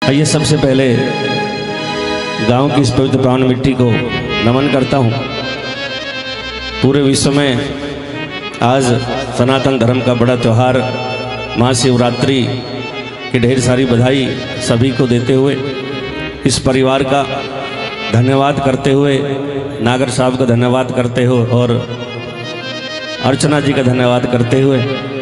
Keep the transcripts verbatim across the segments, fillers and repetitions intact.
आइए सबसे पहले गांव की इस पवित्र पावन मिट्टी को नमन करता हूं। पूरे विश्व में आज सनातन धर्म का बड़ा त्यौहार महाशिवरात्रि की ढेर सारी बधाई सभी को देते हुए, इस परिवार का धन्यवाद करते हुए, नागर साहब का धन्यवाद करते हुए और अर्चना जी का धन्यवाद करते हुए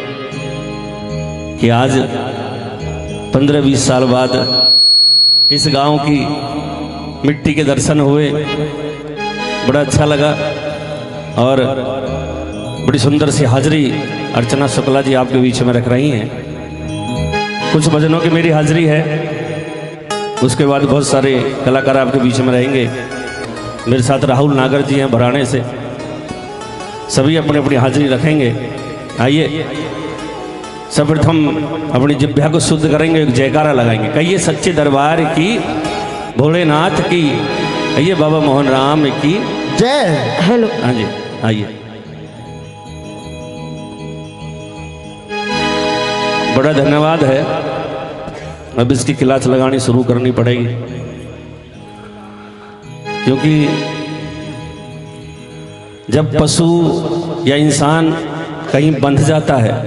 कि आज पंद्रह बीस साल बाद इस गांव की मिट्टी के दर्शन हुए, बड़ा अच्छा लगा। और बड़ी सुंदर सी हाजिरी अर्चना शुक्ला जी आपके बीच में रख रही हैं। कुछ भजनों की मेरी हाजिरी है, उसके बाद बहुत सारे कलाकार आपके बीच में रहेंगे। मेरे साथ राहुल नागर जी हैं भराणे से, सभी अपनी अपनी हाजिरी रखेंगे। आइए सर्वप्रथम अपनी जिह्वा को शुद्ध करेंगे, एक जयकारा लगाएंगे। कहिए सच्चे दरबार की, भोलेनाथ की, आइए बाबा मोहन राम की जय। हेलो, हाँ जी आइए। बड़ा धन्यवाद है। अब इसकी क्लास लगानी शुरू करनी पड़ेगी, क्योंकि जब पशु या इंसान कहीं बंध जाता है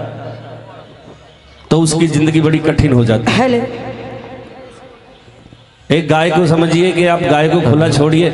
तो उसकी जिंदगी बड़ी कठिन हो जाती है। एक गाय को समझिए कि आप गाय को खुला छोड़िए,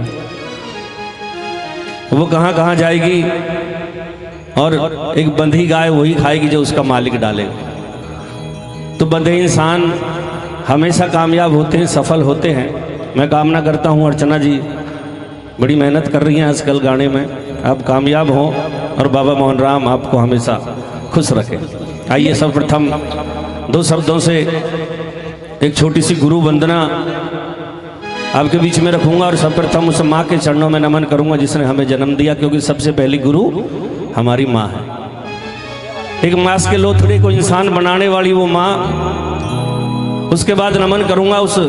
वो कहां कहां जाएगी, और एक बंधी गाय वही खाएगी जो उसका मालिक डालेगा। तो बंधे इंसान हमेशा कामयाब होते हैं, सफल होते हैं। मैं कामना करता हूं अर्चना जी बड़ी मेहनत कर रही हैं आजकल गाने में, आप कामयाब हों और बाबा मोहन राम आपको हमेशा खुश रखें। आइए सर्वप्रथम दो शब्दों से एक छोटी सी गुरु वंदना आपके बीच में रखूंगा, और सर्वप्रथम उस माँ के चरणों में नमन करूंगा जिसने हमें जन्म दिया, क्योंकि सबसे पहली गुरु हमारी माँ है। एक मांस के लोथड़े को इंसान बनाने वाली वो माँ। उसके बाद नमन करूंगा उस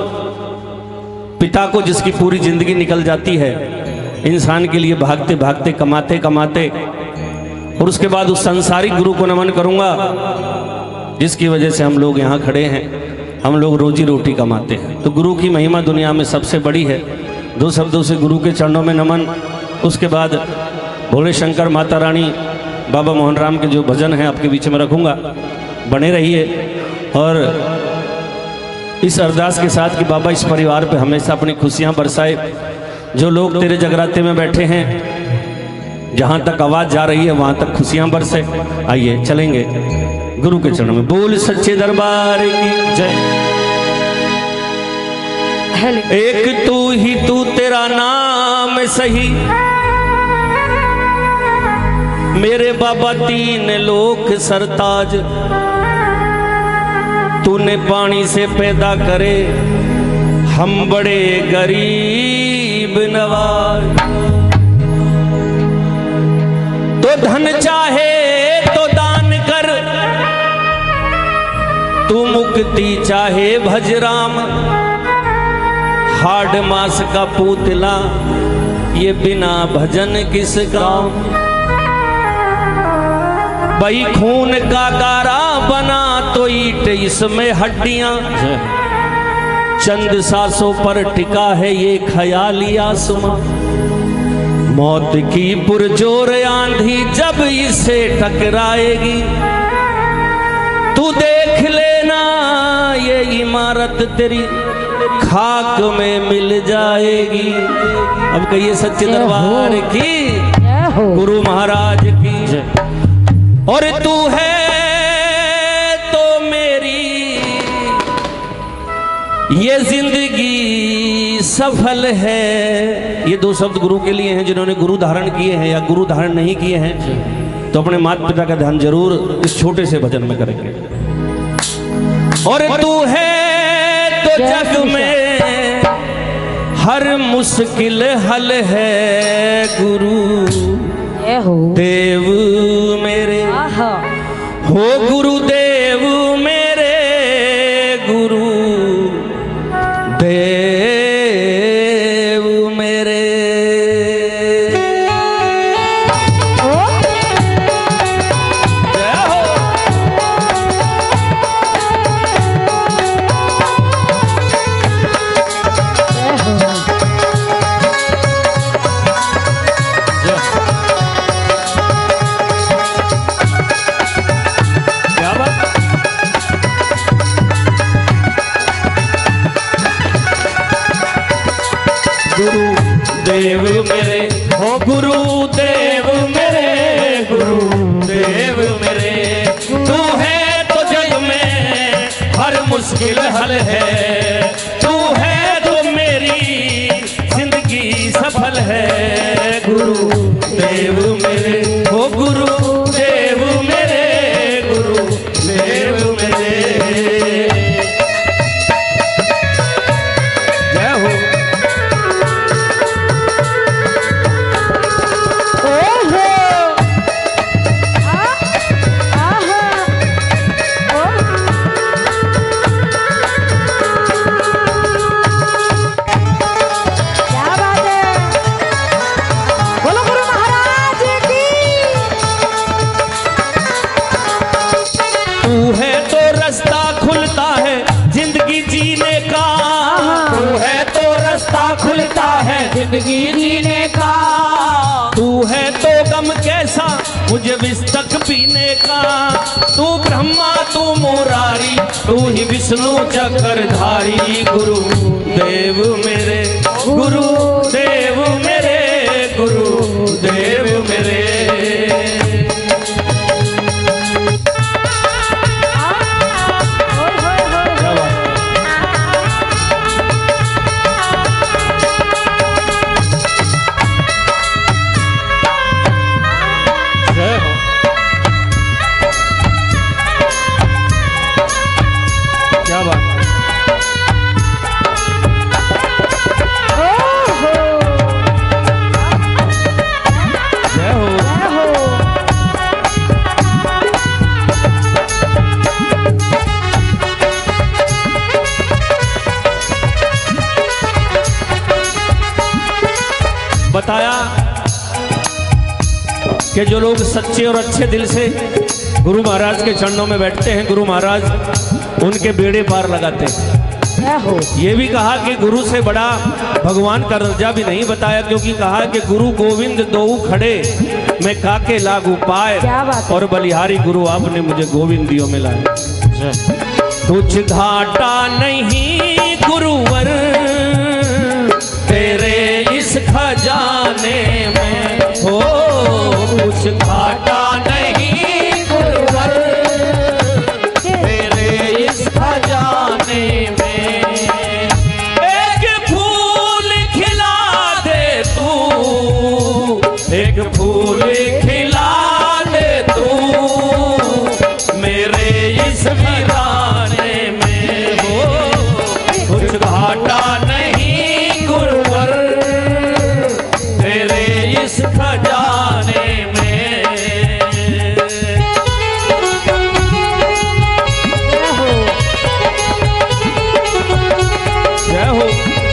पिता को जिसकी पूरी जिंदगी निकल जाती है इंसान के लिए, भागते भागते कमाते कमाते। और उसके बाद उस संसारिक गुरु को नमन करूंगा जिसकी वजह से हम लोग यहाँ खड़े हैं, हम लोग रोजी रोटी कमाते हैं। तो गुरु की महिमा दुनिया में सबसे बड़ी है। दो शब्दों से गुरु के चरणों में नमन। उसके बाद भोले शंकर, माता रानी, बाबा मोहन राम के जो भजन हैं आपके बीच में रखूंगा, बने रहिए। और इस अरदास के साथ कि बाबा इस परिवार पे हमेशा अपनी खुशियां बरसाए। जो लोग तेरे जगराते में बैठे हैं, जहां तक आवाज जा रही है वहां तक खुशियां बरसे। आइए चलेंगे गुरु के चरणों में। बोल सच्चे दरबार की जय। एक तू ही तू, तेरा नाम सही, मेरे बाबा तीन लोक सरताज। तूने पानी से पैदा करे हम बड़े गरीब नवाज। तो धन चाहे तो दान कर, तू मुक्ति चाहे भज राम। हाड मास का पूतला ये बिना भजन किस काम। भाई खून का गारा बना तो ईट इसमें हड्डियां। चंद सांसों पर टिका है ये ख्याली आसमां। मौत की पुरजोर आंधी जब इसे टकराएगी, तू देख लेना ये इमारत तेरी खाक में मिल जाएगी। अब कहिए सच्चे दरबार की, गुरु महाराज की। और तू है तो मेरी ये जिंदगी सफल है। ये दो शब्द गुरु के लिए हैं जिन्होंने गुरु धारण किए हैं या गुरु धारण नहीं किए हैं, तो अपने माता पिता का ध्यान जरूर इस छोटे से भजन में करेंगे। और तू है तो जग में हर मुश्किल हल है गुरु देव मेरे। हो गुरुदेव मेरे, गुरु देव मेरे। देव मेरे, हो गुरु देव मेरे, गुरु देव मेरे। तू है तो जग में हर मुश्किल हल है, तू है तो मेरी जिंदगी सफल है। गुरु देव मेरे, हो गुरु देव मेरे, गुरु देव मेरे। जय हो। तू है तो रास्ता खुलता है जिंदगी जीने का, तू है तो रास्ता खुलता है जिंदगी जीने का। तू है तो गम कैसा मुझे विष तक पीने का। तू ब्रह्मा तू मुरारी, तू ही विष्णु चक्रधारी। गुरु देव मेरे, गुरु देव मेरे, गुरु देव मेरे। क्या बात है। जय हो। बताया कि जो लोग सच्चे और अच्छे दिल से गुरु महाराज के चरणों में बैठते हैं, गुरु महाराज उनके बेड़े पार लगाते हैं। ये भी कहा कि गुरु से बड़ा भगवान का दर्जा भी नहीं बताया, क्योंकि कहा कि गुरु गोविंद दो खड़े मैं काके लागू पाए, और बलिहारी गुरु आपने मुझे गोविंद दियो में लाया। कुछ घाटा नहीं गुरुवर तेरे इस खजाने में, हो कुछ घाटा नहीं गुरुवर तेरे इस खजाने में। एक फूल खिला दे तू, एक फूल खिला दे तू मेरे इस वीराने में, हो कुछ घाटा नहीं गुरुवर तेरे इस खजाने में। जय हो।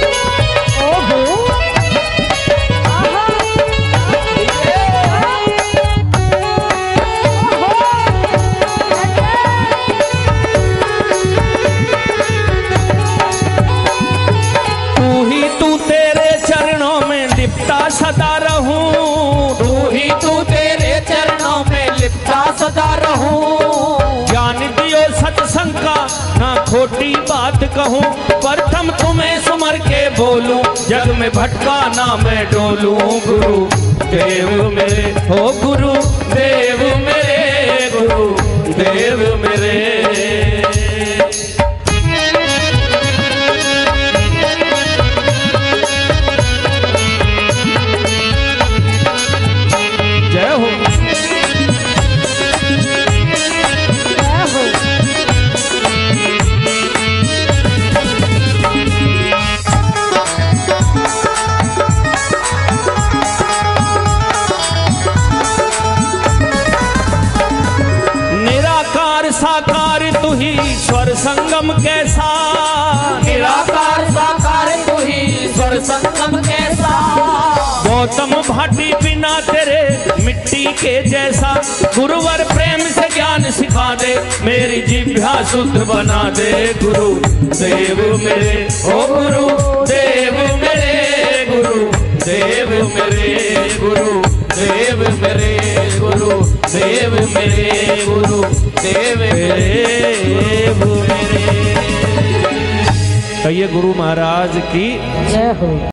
तू ही तू तेरे चरणों में लिपटा सदा रहूं, तू ही तू तेरे चरणों में लिपटा सदा रहूं। ज्ञान दियो सत्संग का ना खोटी बात कहूं, प्रथम तुम्हें सुमर के बोलूं जग में भटका ना मैं डोलूं। गुरु देव मेरे, हो गुरु देव मेरे, गुरु देव मेरे। जय हो। निराकार साकार तू ही स्वर संगम कैसा, निराकार साकार तू ही स्वर संगम कैसा। गौतम भाटी बिना तेरे मिट्टी के जैसा। गुरुवर प्रेम से ज्ञान सिखा दे, मेरी जिह्वा शुद्ध बना दे। गुरु देव मेरे, ओ गुरु देव मेरे, गुरु देव मेरे, गुरु देव मेरे, गुरु देव मेरे, गुरु देव मेरे, गुरु मेरे। कहिए गुरु महाराज की जय हो।